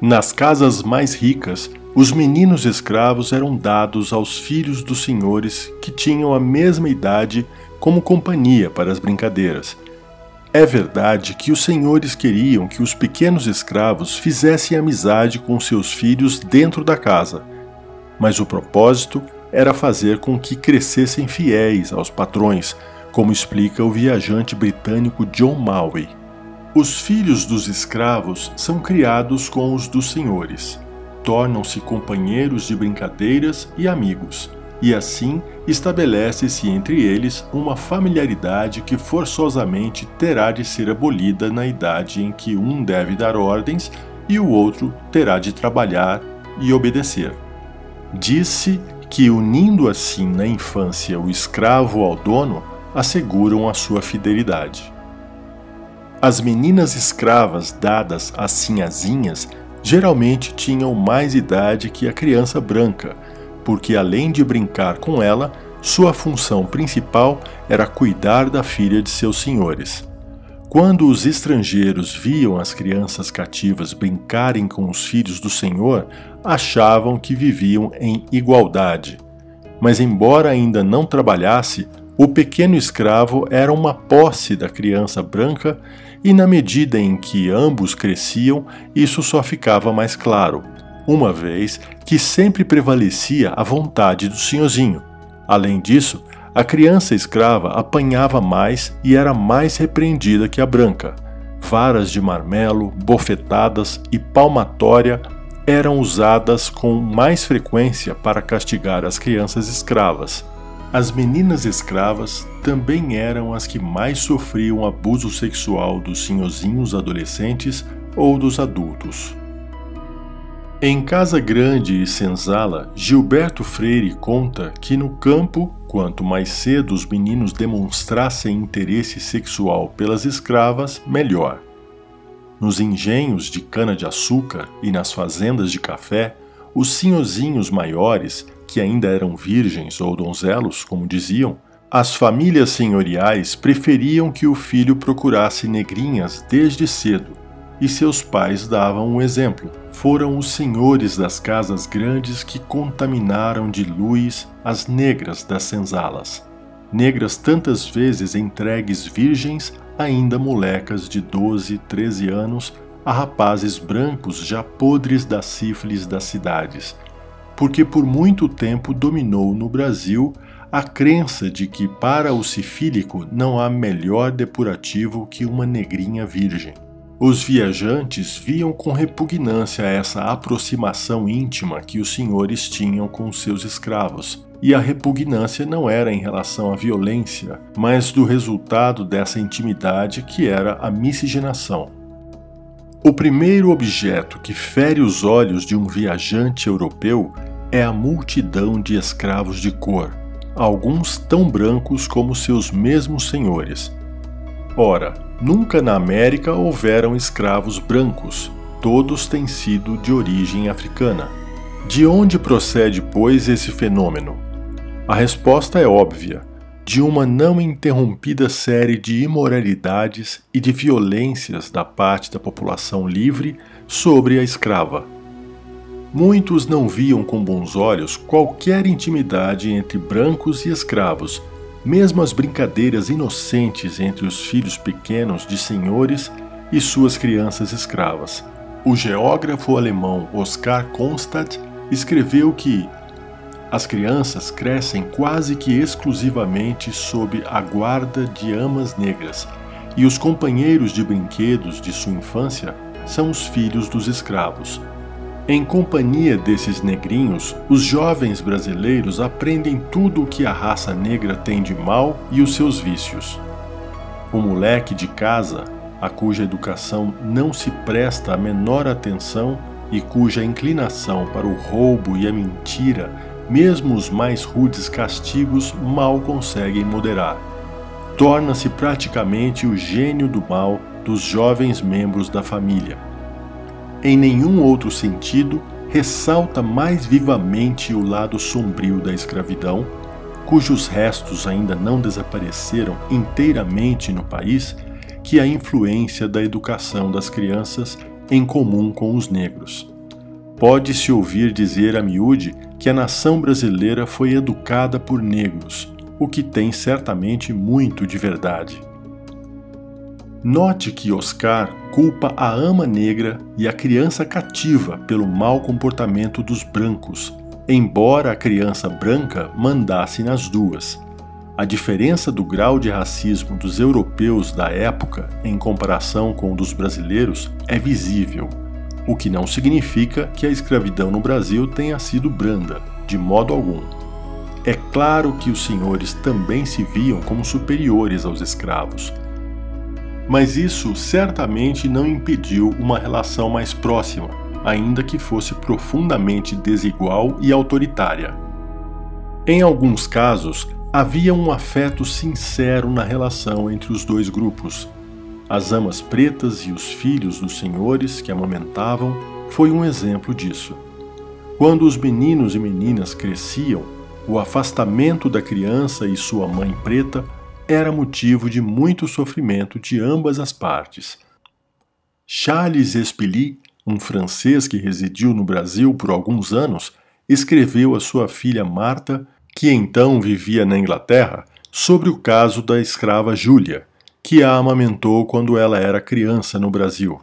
Nas casas mais ricas, os meninos escravos eram dados aos filhos dos senhores que tinham a mesma idade como companhia para as brincadeiras. É verdade que os senhores queriam que os pequenos escravos fizessem amizade com seus filhos dentro da casa, mas o propósito era fazer com que crescessem fiéis aos patrões, como explica o viajante britânico John Maui. Os filhos dos escravos são criados com os dos senhores, tornam-se companheiros de brincadeiras e amigos, e assim estabelece-se entre eles uma familiaridade que forçosamente terá de ser abolida na idade em que um deve dar ordens e o outro terá de trabalhar e obedecer. Diz-se que, unindo assim na infância o escravo ao dono, asseguram a sua fidelidade. As meninas escravas dadas às sinhazinhas geralmente tinham mais idade que a criança branca, porque além de brincar com ela, sua função principal era cuidar da filha de seus senhores. Quando os estrangeiros viam as crianças cativas brincarem com os filhos do senhor, achavam que viviam em igualdade. Mas embora ainda não trabalhasse, o pequeno escravo era uma posse da criança branca e na medida em que ambos cresciam, isso só ficava mais claro, uma vez que sempre prevalecia a vontade do senhorzinho. Além disso, a criança escrava apanhava mais e era mais repreendida que a branca. Varas de marmelo, bofetadas e palmatória eram usadas com mais frequência para castigar as crianças escravas. As meninas escravas também eram as que mais sofriam abuso sexual dos senhorzinhos adolescentes ou dos adultos. Em Casa Grande e Senzala, Gilberto Freire conta que no campo, quanto mais cedo os meninos demonstrassem interesse sexual pelas escravas, melhor. Nos engenhos de cana-de-açúcar e nas fazendas de café, os senhorzinhos maiores, que ainda eram virgens ou donzelos, como diziam, as famílias senhoriais preferiam que o filho procurasse negrinhas desde cedo, e seus pais davam um exemplo. Foram os senhores das casas grandes que contaminaram de luz as negras das senzalas. Negras tantas vezes entregues virgens, ainda molecas de 12, 13 anos, a rapazes brancos já podres da sífilis das cidades, porque por muito tempo dominou no Brasil a crença de que para o sifílico não há melhor depurativo que uma negrinha virgem. Os viajantes viam com repugnância essa aproximação íntima que os senhores tinham com seus escravos, e a repugnância não era em relação à violência, mas do resultado dessa intimidade que era a miscigenação. O primeiro objeto que fere os olhos de um viajante europeu é a multidão de escravos de cor, alguns tão brancos como seus mesmos senhores. Ora, nunca na América houveram escravos brancos, todos têm sido de origem africana. De onde procede, pois, esse fenômeno? A resposta é óbvia, de uma não interrompida série de imoralidades e de violências da parte da população livre sobre a escrava. Muitos não viam com bons olhos qualquer intimidade entre brancos e escravos, mesmo as brincadeiras inocentes entre os filhos pequenos de senhores e suas crianças escravas. O geógrafo alemão Oskar Konstadt escreveu que as crianças crescem quase que exclusivamente sob a guarda de amas negras, e os companheiros de brinquedos de sua infância são os filhos dos escravos. Em companhia desses negrinhos, os jovens brasileiros aprendem tudo o que a raça negra tem de mal e os seus vícios. O moleque de casa, a cuja educação não se presta a menor atenção e cuja inclinação para o roubo e a mentira, mesmo os mais rudes castigos, mal conseguem moderar. Torna-se praticamente o gênio do mal dos jovens membros da família. Em nenhum outro sentido, ressalta mais vivamente o lado sombrio da escravidão, cujos restos ainda não desapareceram inteiramente no país, que a influência da educação das crianças em comum com os negros. Pode-se ouvir dizer a miúde que a nação brasileira foi educada por negros, o que tem certamente muito de verdade. Note que Oscar culpa a ama negra e a criança cativa pelo mau comportamento dos brancos, embora a criança branca mandasse nas duas. A diferença do grau de racismo dos europeus da época em comparação com o dos brasileiros é visível, o que não significa que a escravidão no Brasil tenha sido branda, de modo algum. É claro que os senhores também se viam como superiores aos escravos, mas isso certamente não impediu uma relação mais próxima, ainda que fosse profundamente desigual e autoritária. Em alguns casos, havia um afeto sincero na relação entre os dois grupos. As amas pretas e os filhos dos senhores que amamentavam foi um exemplo disso. Quando os meninos e meninas cresciam, o afastamento da criança e sua mãe preta era motivo de muito sofrimento de ambas as partes. Charles Espily, um francês que residiu no Brasil por alguns anos, escreveu a sua filha Marta, que então vivia na Inglaterra, sobre o caso da escrava Júlia, que a amamentou quando ela era criança no Brasil.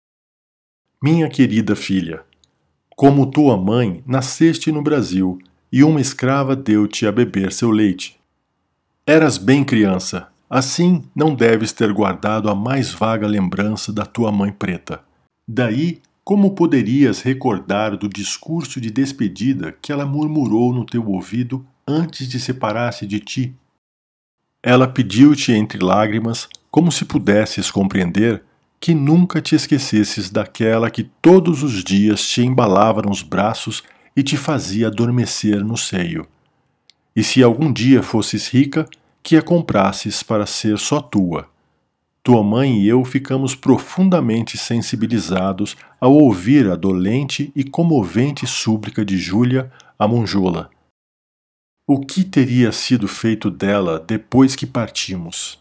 Minha querida filha, como tua mãe, nasceste no Brasil, e uma escrava deu-te a beber seu leite. Eras bem criança, assim não deves ter guardado a mais vaga lembrança da tua mãe preta. Daí, como poderias recordar do discurso de despedida que ela murmurou no teu ouvido antes de separar-se de ti? Ela pediu-te entre lágrimas, como se pudesses compreender, que nunca te esquecesses daquela que todos os dias te embalava nos braços e te fazia adormecer no seio. E se algum dia fosses rica, que a comprasses para ser só tua. Tua mãe e eu ficamos profundamente sensibilizados ao ouvir a dolente e comovente súplica de Júlia a Monjola. O que teria sido feito dela depois que partimos?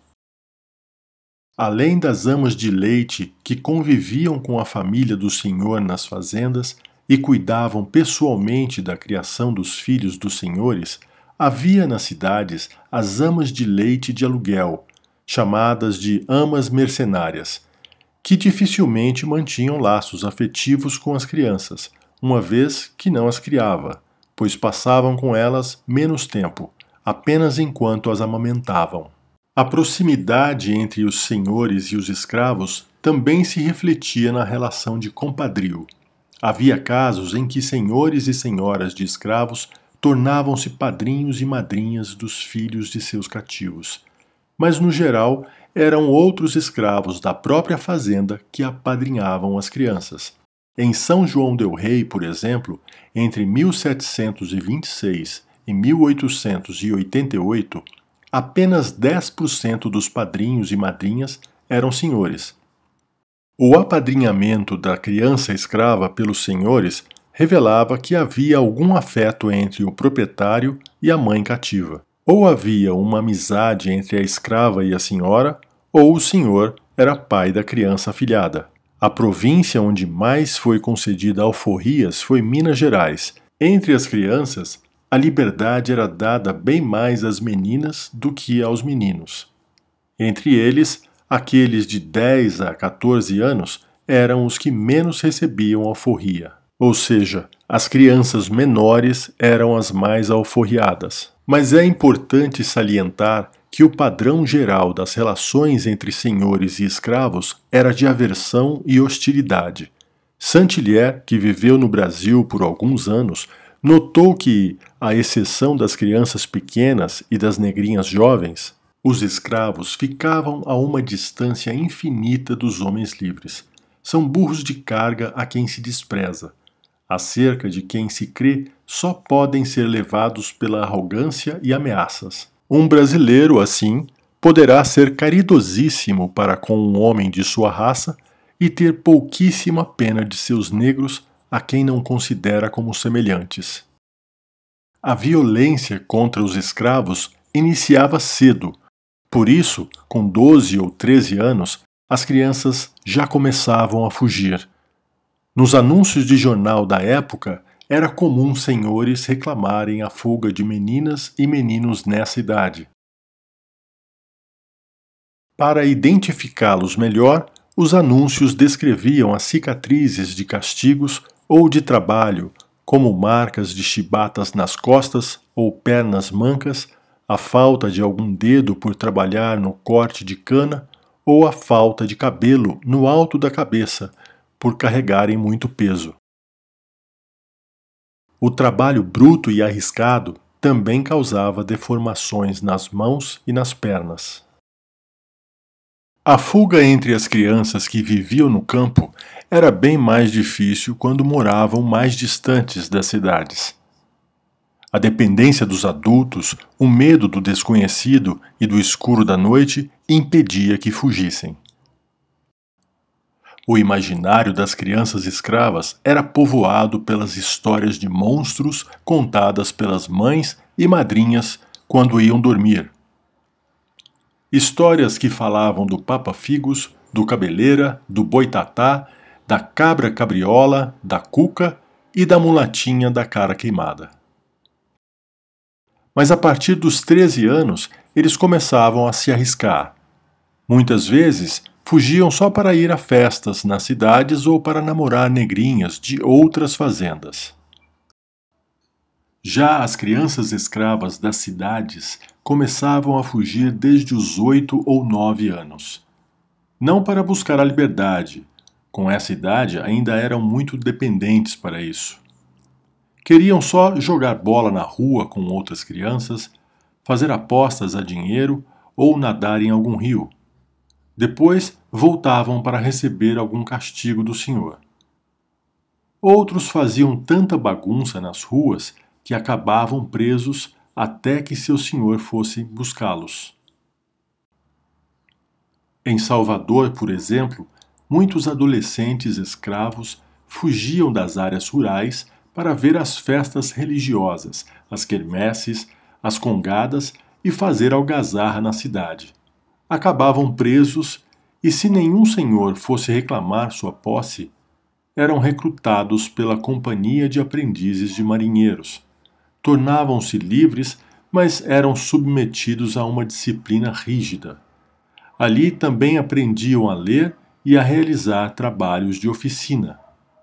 Além das amas de leite que conviviam com a família do senhor nas fazendas e cuidavam pessoalmente da criação dos filhos dos senhores, havia nas cidades as amas de leite de aluguel, chamadas de amas mercenárias, que dificilmente mantinham laços afetivos com as crianças, uma vez que não as criava, pois passavam com elas menos tempo, apenas enquanto as amamentavam. A proximidade entre os senhores e os escravos também se refletia na relação de compadrio. Havia casos em que senhores e senhoras de escravos tornavam-se padrinhos e madrinhas dos filhos de seus cativos. Mas, no geral, eram outros escravos da própria fazenda que apadrinhavam as crianças. Em São João del Rei, por exemplo, entre 1726 e 1888, apenas 10% dos padrinhos e madrinhas eram senhores. O apadrinhamento da criança escrava pelos senhores revelava que havia algum afeto entre o proprietário e a mãe cativa. Ou havia uma amizade entre a escrava e a senhora, ou o senhor era pai da criança afilhada. A província onde mais foi concedida alforrias foi Minas Gerais. Entre as crianças, a liberdade era dada bem mais às meninas do que aos meninos. Entre eles, aqueles de 10 a 14 anos eram os que menos recebiam alforria. Ou seja, as crianças menores eram as mais alforriadas. Mas é importante salientar que o padrão geral das relações entre senhores e escravos era de aversão e hostilidade. Saint-Hilaire, que viveu no Brasil por alguns anos, notou que, à exceção das crianças pequenas e das negrinhas jovens, os escravos ficavam a uma distância infinita dos homens livres. São burros de carga a quem se despreza. Acerca de quem se crê, só podem ser levados pela arrogância e ameaças. Um brasileiro, assim, poderá ser caridosíssimo para com um homem de sua raça e ter pouquíssima pena de seus negros a quem não considera como semelhantes. A violência contra os escravos iniciava cedo. Por isso, com 12 ou 13 anos, as crianças já começavam a fugir. Nos anúncios de jornal da época, era comum senhores reclamarem a fuga de meninas e meninos nessa idade. Para identificá-los melhor, os anúncios descreviam as cicatrizes de castigos ou de trabalho, como marcas de chibatas nas costas ou pernas mancas, a falta de algum dedo por trabalhar no corte de cana ou a falta de cabelo no alto da cabeça, por carregarem muito peso. O trabalho bruto e arriscado também causava deformações nas mãos e nas pernas. A fuga entre as crianças que viviam no campo era bem mais difícil quando moravam mais distantes das cidades. A dependência dos adultos, o medo do desconhecido e do escuro da noite impedia que fugissem. O imaginário das crianças escravas era povoado pelas histórias de monstros contadas pelas mães e madrinhas quando iam dormir. Histórias que falavam do Papa-Figos, do Cabeleira, do Boitatá, da Cabra Cabriola, da Cuca e da Mulatinha da Cara Queimada. Mas a partir dos 13 anos, eles começavam a se arriscar. Muitas vezes, fugiam só para ir a festas nas cidades ou para namorar negrinhas de outras fazendas. Já as crianças escravas das cidades começavam a fugir desde os 8 ou 9 anos. Não para buscar a liberdade, com essa idade ainda eram muito dependentes para isso. Queriam só jogar bola na rua com outras crianças, fazer apostas a dinheiro ou nadar em algum rio. Depois voltavam para receber algum castigo do senhor. Outros faziam tanta bagunça nas ruas que acabavam presos até que seu senhor fosse buscá-los. Em Salvador, por exemplo, muitos adolescentes escravos fugiam das áreas rurais para ver as festas religiosas, as quermesses, as congadas e fazer algazarra na cidade. Acabavam presos e, se nenhum senhor fosse reclamar sua posse, eram recrutados pela companhia de aprendizes de marinheiros. Tornavam-se livres, mas eram submetidos a uma disciplina rígida. Ali também aprendiam a ler e a realizar trabalhos de oficina.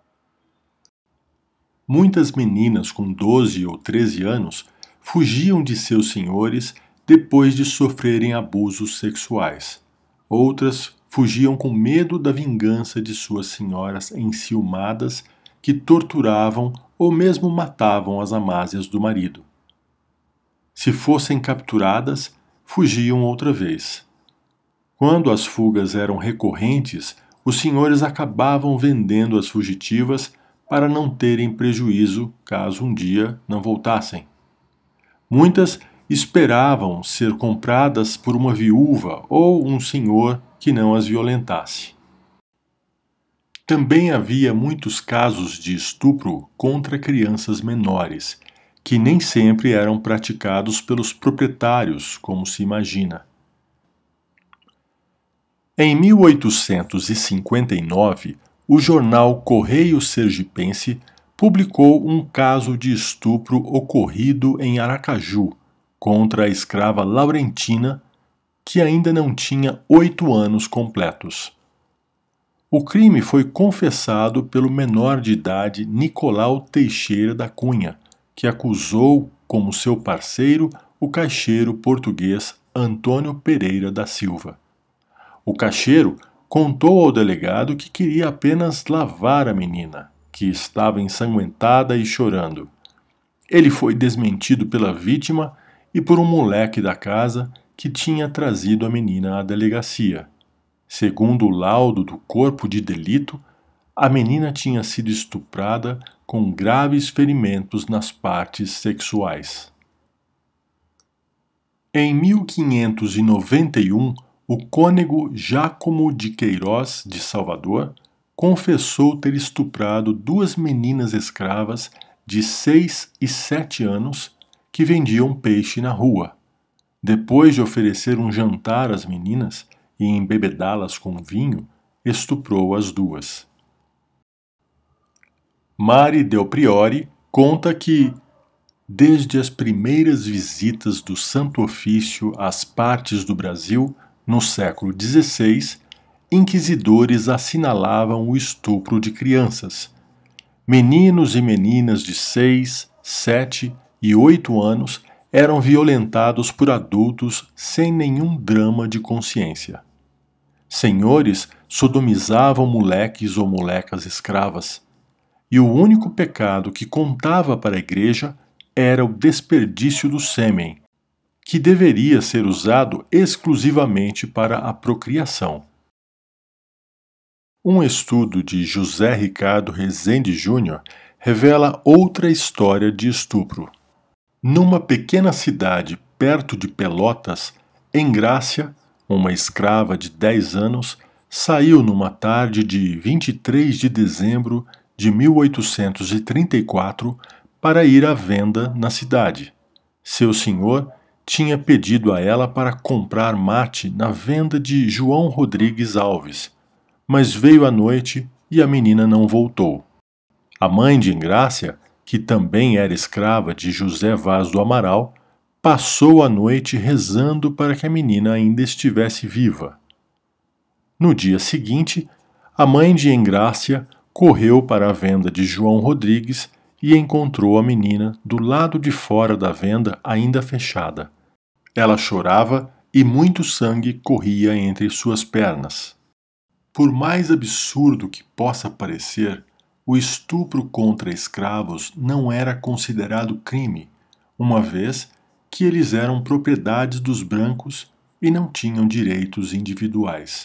Muitas meninas com 12 ou 13 anos fugiam de seus senhores depois de sofrerem abusos sexuais. Outras fugiam com medo da vingança de suas senhoras enciumadas que torturavam ou mesmo matavam as amásias do marido. Se fossem capturadas, fugiam outra vez. Quando as fugas eram recorrentes, os senhores acabavam vendendo as fugitivas para não terem prejuízo caso um dia não voltassem. Muitas esperavam ser compradas por uma viúva ou um senhor que não as violentasse. Também havia muitos casos de estupro contra crianças menores, que nem sempre eram praticados pelos proprietários, como se imagina. Em 1859, o jornal Correio Sergipense publicou um caso de estupro ocorrido em Aracaju contra a escrava Laurentina, que ainda não tinha 8 anos completos. O crime foi confessado pelo menor de idade Nicolau Teixeira da Cunha, que acusou como seu parceiro o caixeiro português Antônio Pereira da Silva. O caixeiro contou ao delegado que queria apenas lavar a menina, que estava ensanguentada e chorando. Ele foi desmentido pela vítima e por um moleque da casa que tinha trazido a menina à delegacia. Segundo o laudo do corpo de delito, a menina tinha sido estuprada com graves ferimentos nas partes sexuais. Em 1591, o cônego Jácomo de Queiroz, de Salvador, confessou ter estuprado 2 meninas escravas de 6 e 7 anos que vendiam peixe na rua. Depois de oferecer um jantar às meninas e embebedá-las com vinho, estuprou as 2. Mari Del Priore conta que, desde as primeiras visitas do Santo Ofício às partes do Brasil, no século XVI, inquisidores assinalavam o estupro de crianças. Meninos e meninas de 6, 7 e 8 anos eram violentados por adultos sem nenhum drama de consciência. Senhores sodomizavam moleques ou molecas escravas. E o único pecado que contava para a igreja era o desperdício do sêmen, que deveria ser usado exclusivamente para a procriação. Um estudo de José Ricardo Rezende Júnior revela outra história de estupro. Numa pequena cidade perto de Pelotas, Engrácia, uma escrava de 10 anos, saiu numa tarde de 23 de dezembro de 1834 para ir à venda na cidade. Seu senhor tinha pedido a ela para comprar mate na venda de João Rodrigues Alves, mas veio à noite e a menina não voltou. A mãe de Engrácia, que também era escrava de José Vaz do Amaral, passou a noite rezando para que a menina ainda estivesse viva. No dia seguinte, a mãe de Engrácia correu para a venda de João Rodrigues e encontrou a menina do lado de fora da venda ainda fechada. Ela chorava e muito sangue corria entre suas pernas. Por mais absurdo que possa parecer, o estupro contra escravos não era considerado crime, uma vez que eles eram propriedades dos brancos e não tinham direitos individuais.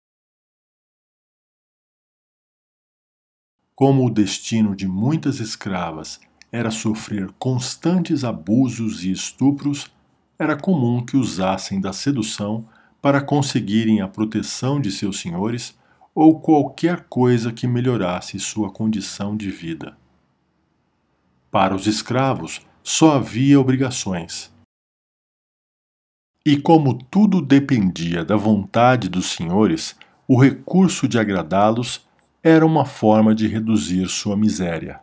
Como o destino de muitas escravas era sofrer constantes abusos e estupros, era comum que usassem da sedução para conseguirem a proteção de seus senhores ou qualquer coisa que melhorasse sua condição de vida. Para os escravos, só havia obrigações. E como tudo dependia da vontade dos senhores, o recurso de agradá-los era uma forma de reduzir sua miséria.